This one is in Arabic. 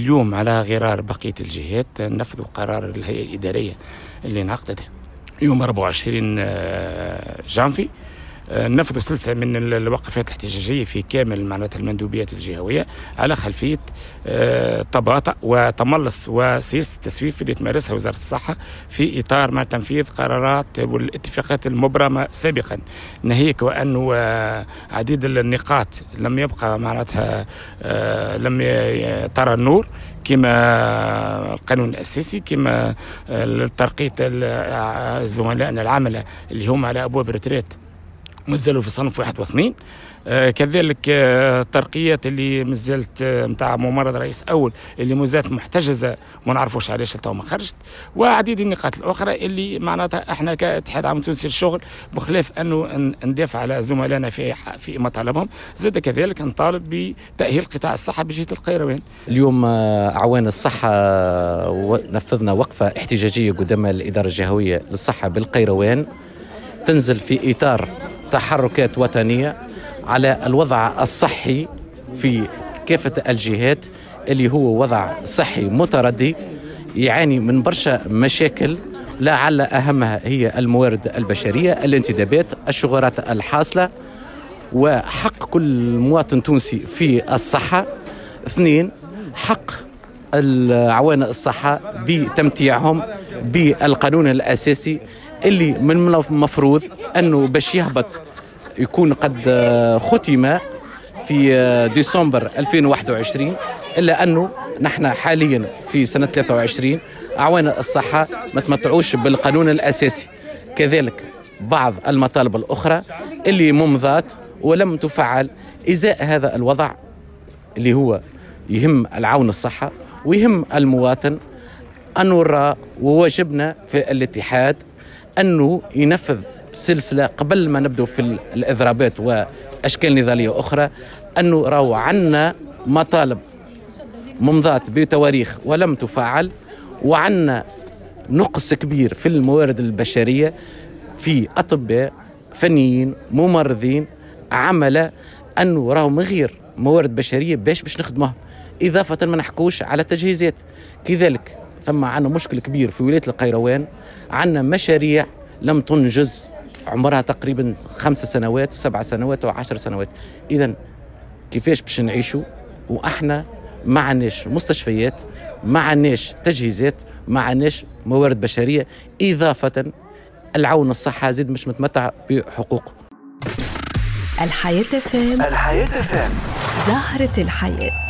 اليوم على غرار بقية الجهات نفذوا قرار الهيئة الإدارية اللي انعقدت يوم 24 جانفي. نفذوا سلسلة من الوقفات الاحتجاجية في كامل معناتها المندوبيات الجهوية على خلفية تباطؤ وتملص وسياسة التسويف اللي تمارسها وزارة الصحة في إطار ما تنفيذ قرارات والاتفاقات المبرمة سابقا، ناهيك وأنه عديد النقاط لم يبقى معناتها لم ترى النور، كما القانون الأساسي، كما ترقية زملائنا العملة اللي هم على أبواب الريتريت مازالوا في صنف 1 و2، كذلك الترقيات اللي مازالت نتاع ممرض رئيس اول اللي مازالت محتجزه وما نعرفوش علاش تو ما خرجت، وعديد النقاط الاخرى اللي معناتها احنا كاتحاد عام تونسي للشغل بخلاف انه ندافع على زملائنا في مطالبهم، زاد كذلك نطالب بتاهيل قطاع الصحه بجهه القيروان. اليوم اعوان الصحه نفذنا وقفه احتجاجيه قدام الاداره الجهويه للصحه بالقيروان، تنزل في اطار تحركات وطنيه على الوضع الصحي في كافة الجهات، اللي هو وضع صحي متردي يعاني من برشا مشاكل، لعل أهمها هي الموارد البشرية، الانتدابات، الشغرات الحاصلة، وحق كل مواطن تونسي في الصحة. 2 حق العوان الصحة بتمتيعهم بالقانون الأساسي اللي من المفروض أنه باش يهبط يكون قد ختم في ديسمبر 2021، إلا أنه نحن حاليا في سنة 23 أعوان الصحة ما تمتعوش بالقانون الأساسي. كذلك بعض المطالب الأخرى اللي ممضات ولم تفعل إزاء هذا الوضع اللي هو يهم العون الصحة ويهم المواطن. أنه نرى وواجبنا في الاتحاد أنه ينفذ سلسلة قبل ما نبدأ في الإضرابات وأشكال نضالية أخرى، أنه راهو عنا مطالب ممضات بتواريخ ولم تفعل، وعنا نقص كبير في الموارد البشرية، في أطباء، فنيين، ممرضين، عملة، أنه راهو من غير موارد بشرية باش نخدمهم، إضافة ما نحكوش على تجهيزات. كذلك ثم عنا مشكل كبير في ولاية القيروان، عنا مشاريع لم تنجز عمرها تقريبا 5 سنوات و7 سنوات و10 سنوات. إذن كيفاش باش نعيشوا وإحنا ما عناش مستشفيات، ما عناش تجهيزات، ما عناش موارد بشرية، إضافة العون الصحة زيد مش متمتع بحقوقه. الحياة FM، زهرة الحياة.